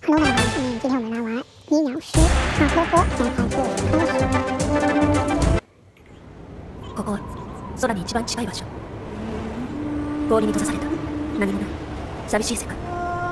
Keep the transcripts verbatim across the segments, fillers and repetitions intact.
克罗格的文字面，今天我们来玩迷鸟师差不多展开故事开始。 ここは空に一番近い場所。氷に閉ざされた何もない寂しい世界。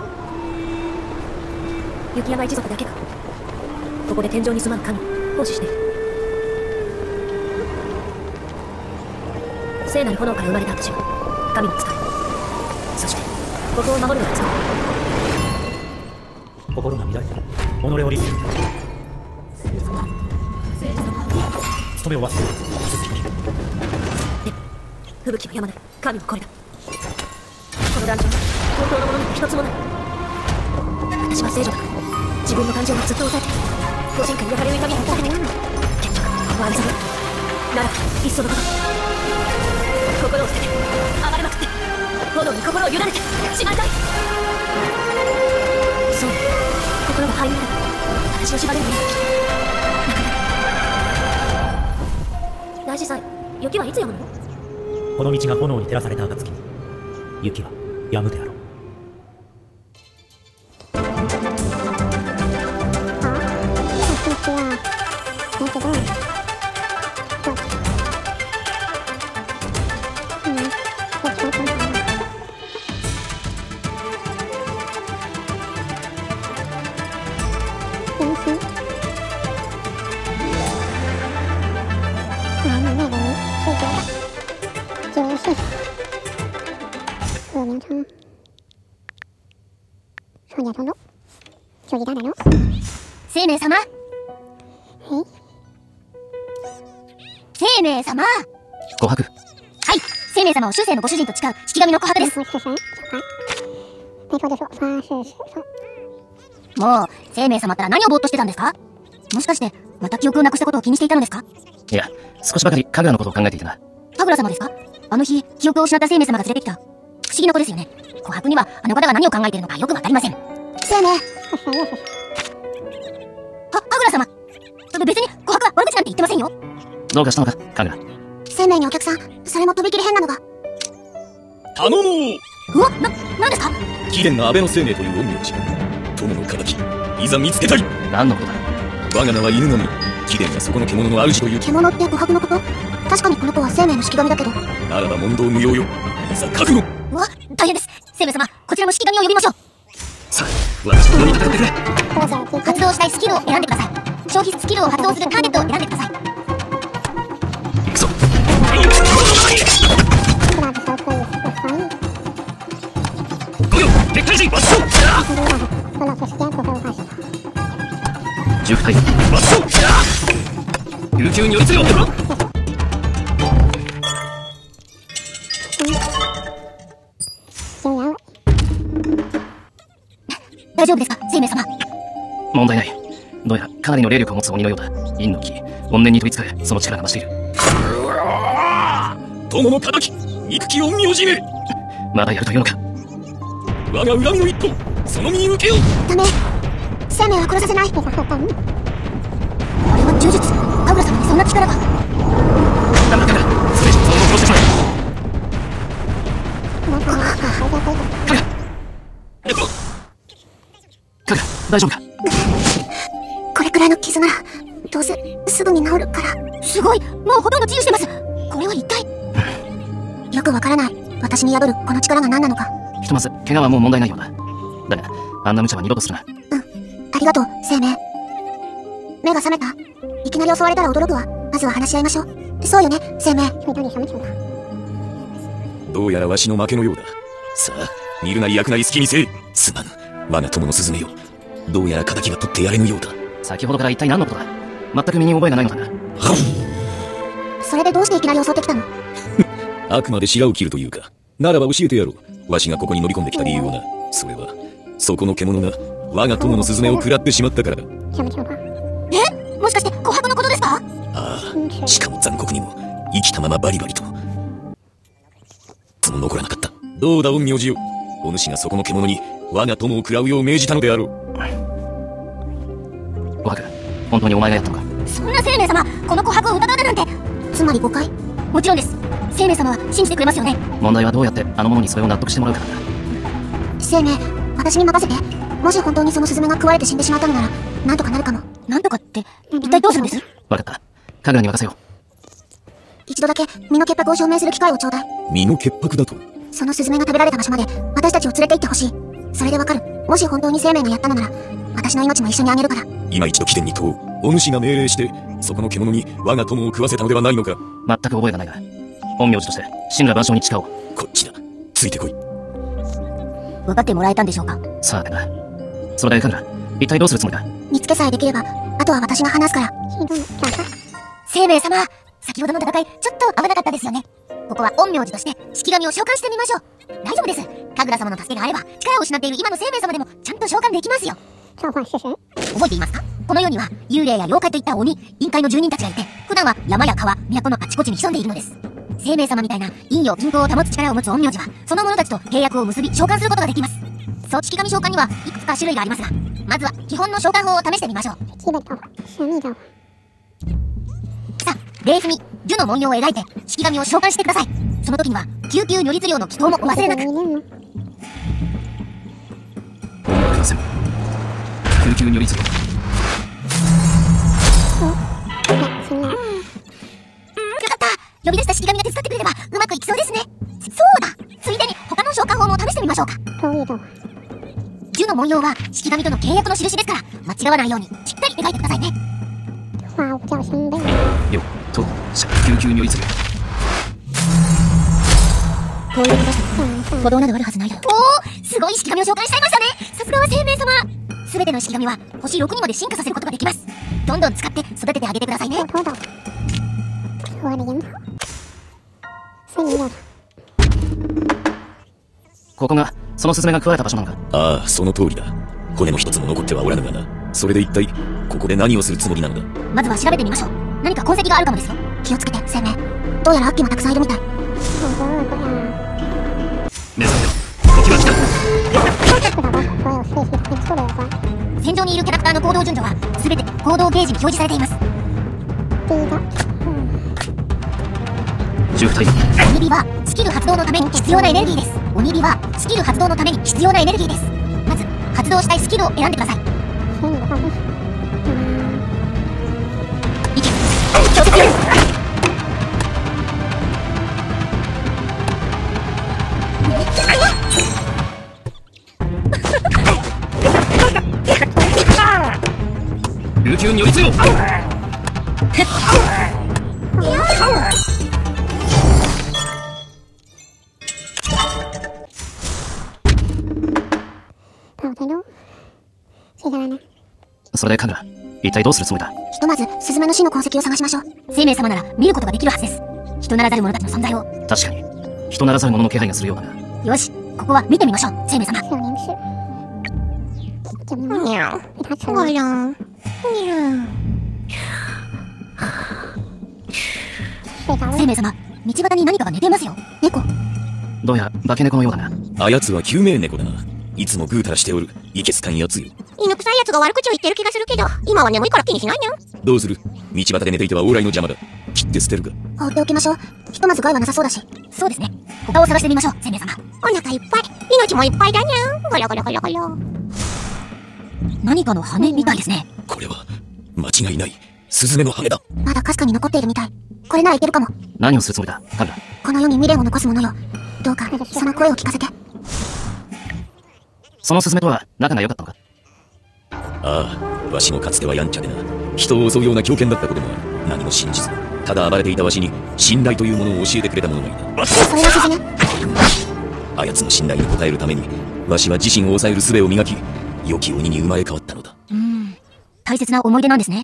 雪山一族だけがここで天井に住まう神を奉仕している。聖なる炎から生まれた私は神の使い。そしてここを守るのが務め。 心が乱れた己を律する務めを忘れるで吹雪はやまない神の声だ。このダンジョン本当のものには一つもない。私は聖女だから自分の感情をずっと抑えて個人間に焼かれる痛みを抑えてきた。結局ここは争うならいっそのこと心を捨てて暴れまくって炎に心を委ねてしまいたい。そう心が灰になる私を縛れるのになくなる。大師さん雪はいつ止むの？ この道が炎に照らされた暁に雪は止むであろう。 生命様生命様琥珀。 はい、生命様を終生のご主人と誓う式神の琥珀です。もう生命様ったら何をぼーっとしてたんですか？もしかしてまた記憶をなくしたことを気にしていたのですか？ いや、少しばかりかぐらのことを考えていたな。 かぐら様ですか？あの日記憶を失った生命様が連れてきた不思議な子ですよね。琥珀にはあの方が何を考えているのかよくわかりません。生命は、かぐら様、別に琥珀は悪口なんて言ってませんよ。 どうかしたのか、かぐら。 生命にお客さん、それもとびきり変なのが。 頼もう。 うわ、な、なんですか？ 貴殿の安倍の生命という陰陽師友の敵、いざ見つけたい。 何のことだ？ 我が名は犬神。貴殿がそこの獣の主という。 獣って琥珀のこと？確かにこの子は生命の式神だけど。 ならば問答無用よ。いざ覚悟。 うわ、大変です。生命様、こちらも式神を呼びましょう。 さあ、私と共に戦ってくれ。 発動したいスキルを選んでください。消費スキルを発動するターゲットを選んでください。 行くぞ。ごよ、敵対陣抜走。 重副隊抜走。琉球に寄り連れろ。 大丈夫ですか、生命様？ 問題ない。どうやらかなりの霊力を持つ鬼のようだ。陰の気、怨念に取りつかれ、その力が増している。 友の敵、憎き陰陽師め。 まだやるというのか？ 我が恨みの一刀、その身に受けよう。 ダメ、生命は殺させない。これは呪術。かぐら様にそんな力が。 ダメだ、かぐら、それ以上その殺してしまえ。かぐら、かぐら、大丈夫か？ これくらいの傷ならどうせすぐに治るから。すごい、もうほとんど治癒してます。これは一体よくわからない。私に宿るこの力が何なのか。 ひとまず怪我はもう問題ないようだ。だがあんな無茶は二度とするな。 うん、ありがとう生命。目が覚めた？いきなり襲われたら驚くわ。まずは話し合いましょう。そうよね生命。 どうやらわしの負けのようだ。さあ、煮るなり焼くなり好きにせえ。すまぬ、我が友のスズメよ。どうやら敵が取ってやれぬようだ。 先ほどから一体何のことだ？全く身に覚えがないのだな。 それでどうしていきなり襲ってきたの？ あくまで白を切るというか。ならば教えてやろう。わしがここに乗り込んできた理由をな。それはそこの獣が我が友のスズメを食らってしまったからだ。 え？もしかして琥珀のことですか？ ああ、しかも残酷にも生きたままバリバリと。とも残らなかった。どうだ陰陽師よ。お主がそこの獣に我が友を食らうよう命じたのであろう。 琥珀、本当にお前がやったのか？ そんな生命様、この琥珀を疑うだなんて。つまり誤解？もちろんです。生命様は信じてくれますよね。 問題はどうやってあの者にそれを納得してもらうかだ。 生命、私に任せて。 もし本当にそのスズメが食われて死んでしまったのなら、なんとかなるかも。 なんとかって、一体どうするんです？ わかった。神楽に任せよう。 一度だけ身の潔白を証明する機会をちょうだい。 身の潔白だと？ そのスズメが食べられた場所まで私たちを連れて行ってほしい。それでわかる。もし本当に生命がやったのなら、私の命も一緒にあげるから。 今一度起点に問う。お主が命令して、そこの獣に我が友を食わせたのではないのか。 全く覚えがないが、陰陽師として神羅万象に誓おう。 こっちだ。ついてこい。 分かってもらえたんでしょうか？ さあかな。それで神楽、一体どうするつもりだ？ 見つけさえできれば、あとは私が話すから。 生命様、先ほどの戦い、ちょっと危なかったですよね。ここは陰陽師として式神を召喚してみましょう。大丈夫です。神楽様の助けがあれば、力を失っている今の生命様でもちゃんと召喚できますよ。覚えていますか？この世には幽霊や妖怪といった鬼、陰界の住人たちがいて、普段は山や川、都のあちこちに潜んでいるのです。生命様みたいな陰陽均衡を保つ力を持つ陰陽師は、その者たちと契約を結び召喚することができます。そう式神召喚にはいくつか種類がありますが、まずは基本の召喚法を試してみましょう。さあ、レーフに樹の文様を描いて式神を召喚してください。その時には救急如律令の祈祷もお忘れなく。 救急如律令。 呼び出した式神が手伝ってくれればうまくいきそうですね。そうだ、ついでに他の召喚法も試してみましょうか。樹の文様は式神との契約の印ですから、間違わないようにしっかり描いてくださいね。 よっと救急如律令。 こういうことだ。鼓動などあるはずないだろう。おお、すごい式神を召喚しちゃいましたね。さすがは生命様。すべての式神は星ろくにまで進化させることができます。どんどん使って育ててあげてくださいね。 ここがそのスズメが食われた場所なのか？ ああ、その通りだ。骨の一つも残ってはおらぬがな。それで一体ここで何をするつもりなのだ？ まずは調べてみましょう。何か痕跡があるかもですよ。 気をつけて、生命。どうやらアッキーもたくさんいるみたい。 目覚めよ、時は来た。 戦場にいるキャラクターの行動順序は全て行動ゲージに表示されています。 重体。 鬼火はスキル発動のために必要なエネルギーです。鬼火はスキル発動のために必要なエネルギーです。まず発動したいスキルを選んでください。いけ、強敵よ。 琉球如律令。それで神楽、一体どうするつもりだ？ ひとまずスズメの死の痕跡を探しましょう。 生命様なら見ることができるはずです。人ならざる者たちの存在を。 確かに人ならざる者の気配がするようだが。 よし、ここは見てみましょう。生命様。生命様、道端に何かが寝ていますよ。猫。 どうやら化け猫のようだな。 あやつは救命猫だな。いつもぐうたらしておるいけつかんやつよ。 犬臭いやつが悪口を言ってる気がするけど、今は眠いから気にしないにゃん。 どうする？道端で寝ていては往来の邪魔だ。切って捨てるか。 放っておきましょう。ひとまず害はなさそうだし。 そうですね。他を探してみましょう、生命様。お腹いっぱい、命もいっぱいだにゃん。ゴロゴロゴロゴロ。何かの羽みたいですね。 これは間違いない。スズメの羽だ。 まだかすかに残っているみたい。これならいけるかも。 何をするつもりだ、神楽？ この世に未練を残す者よ。どうかその声を聞かせて。 そのスズメとは仲が良かったのか？ ああ、わしもかつてはやんちゃでな。人を襲うような狂犬だったこともある。何も信じず、ただ暴れていたわしに信頼というものを教えてくれた者がいた。 それがスズメ？ あやつの信頼に応えるために、わしは自身を抑える術を磨き、良き鬼に生まれ変わったのだ。 うーん、大切な思い出なんですね。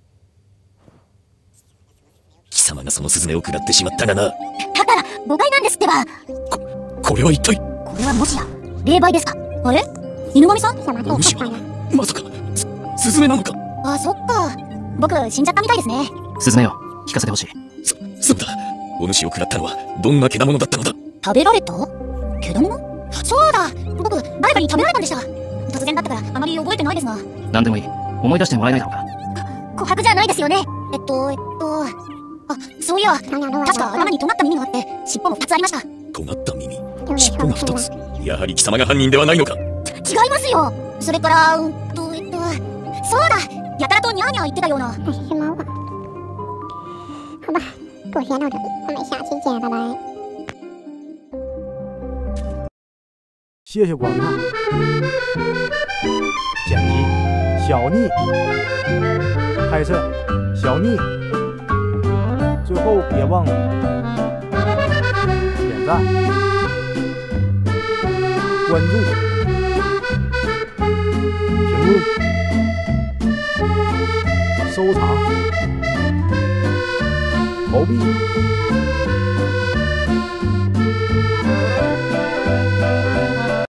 貴様がそのスズメを食らってしまったがな。 だから誤解なんですってば。 こ、これは一体？ これはもしや霊媒ですか？あれ、犬神さん？ お主はまさかス、スズメなのか？ あ、そっか。僕死んじゃったみたいですね。 スズメよ、聞かせてほしい。 そ、そうだ。お主を食らったのはどんなけだものだったのだ？ 食べられた？けだもの？そうだ、僕誰かに食べられたんでした。突然だったからあまり覚えてないですが。 何でもいい、思い出してもらえないだろうか。 琥珀じゃないですよね。えっとえっとあ、そういや、確か頭に尖った耳があって尻尾もふたつありました。 尖った耳、尻尾がふたつ。やはり貴様が犯人ではないのか？ 違いますよ。 それから、うんと、えっと、そうだ、やたらとニャーニャー言ってたような。 那是猫吧？好吧，故事先到这里，咱们下期见，拜拜。 谢谢观看。剪辑小逆，拍摄小逆。最后别忘了点赞、关注、评论、收藏、投币。